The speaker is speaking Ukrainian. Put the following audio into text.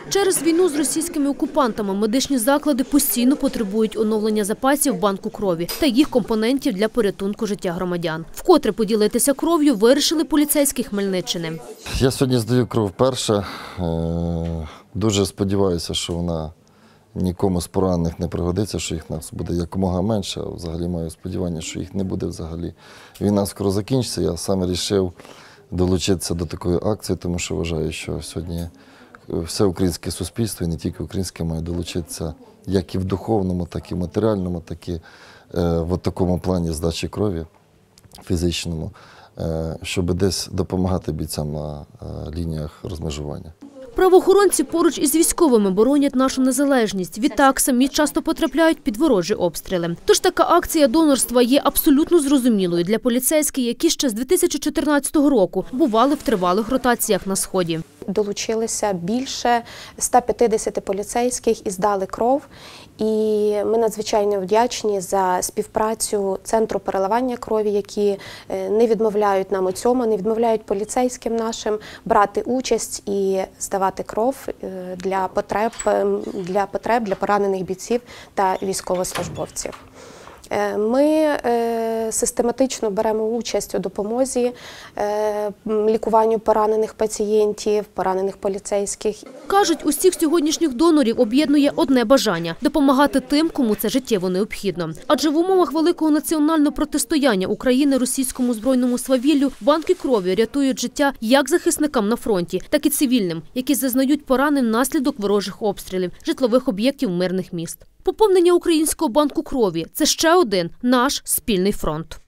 Через війну з російськими окупантами медичні заклади постійно потребують оновлення запасів банку крові та їх компонентів для порятунку життя громадян. Вкотре поділитися кров'ю вирішили поліцейські Хмельниччини. Я сьогодні здаю кров вперше. Дуже сподіваюся, що вона нікому з поранених не пригодиться, що їх нас буде якомога менше. Взагалі маю сподівання, що їх не буде взагалі. Війна скоро закінчиться. Я саме вирішив долучитися до такої акції, тому що вважаю, що сьогодні все українське суспільство, і не тільки українське, має долучитися як і в духовному, так і в матеріальному, так і в такому плані здачі крові, фізичному, щоб десь допомагати бійцям на лініях розмежування. Правоохоронці поруч із військовими боронять нашу незалежність. Відтак, самі часто потрапляють під ворожі обстріли. Тож така акція донорства є абсолютно зрозумілою для поліцейських, які ще з 2014 року бували в тривалих ротаціях на Сході. Долучилися більше 150 поліцейських і здали кров. І ми надзвичайно вдячні за співпрацю Центру переливання крові, які не відмовляють нам у цьому, не відмовляють поліцейським нашим брати участь і здавати кров для потреб для поранених бійців та військовослужбовців. Ми систематично беремо участь у допомозі лікуванню поранених пацієнтів, поранених поліцейських. Кажуть, усіх сьогоднішніх донорів об'єднує одне бажання – допомагати тим, кому це життєво необхідно. Адже в умовах великого національного протистояння України російському збройному свавіллю банки крові рятують життя як захисникам на фронті, так і цивільним, які зазнають поранень внаслідок ворожих обстрілів, житлових об'єктів мирних міст. Поповнення українського банку крові – це ще один наш спільний фронт.